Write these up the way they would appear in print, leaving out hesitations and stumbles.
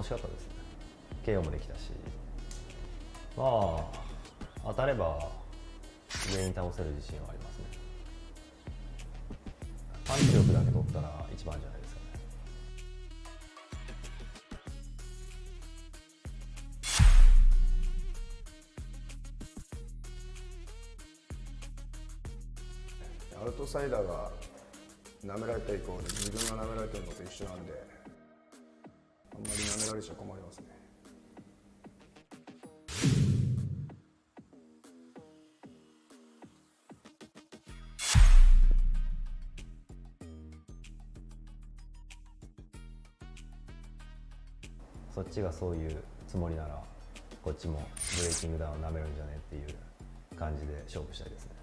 しかったですね。KO もできたし、まあ当たれば上に倒せる自信はありますね。パンチ力だけ取ったら一番じゃないですかね。 アウトサイダーが舐められたイコール自分が舐められてるのと一緒なんで、あんまり舐められちゃ困りますね。 そっちがそういうつもりならこっちもブレイキングダウンを舐めるんじゃねっていう感じで勝負したいですね。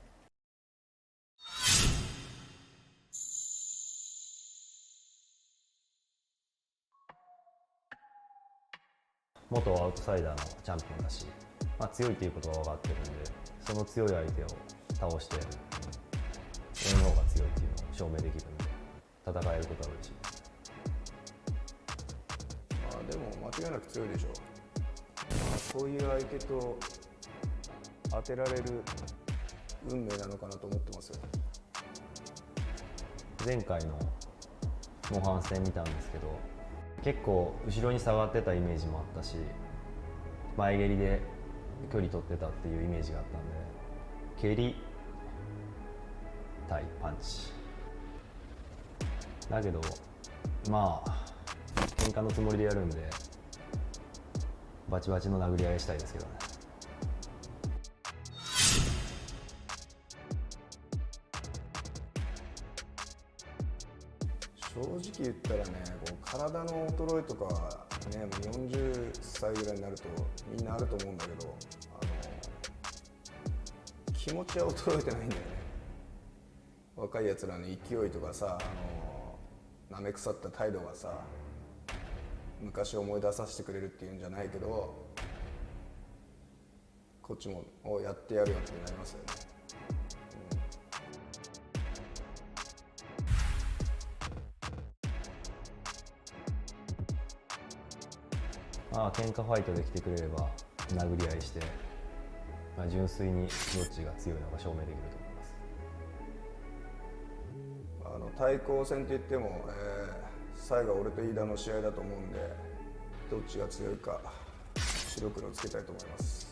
元アウトサイダーのチャンピオンだし、強いということが分かってるんで、その強い相手を倒して俺の方が強いっていうのを証明できるんで戦えることは嬉しいです。 でも間違いなく強いでしょう。こういう相手と当てられる運命なのかなと思ってますよ。 前回の模範戦見たんですけど、結構後ろに下がってたイメージもあったし、前蹴りで距離取ってたっていうイメージがあったんで、蹴り対パンチだけど、喧嘩のつもりでやるんでバチバチの殴り合いしたいですけどね。 正直言ったらね、こう体の衰えとかはね、もう40歳ぐらいになるとみんなあると思うんだけど、気持ちは衰えてないんだよね。若いやつらの勢いとかさ、なめ腐った態度がさ、昔を思い出させてくれるっていうんじゃないけど、こっちもやってやるよってなりますよね。 喧嘩ファイトで来てくれれば殴り合いして、純粋にどっちが強いのか証明できると思います。 対抗戦って言っても、最後は俺と飯田の試合だと思うんで、どっちが強いか白黒つけたいと思います。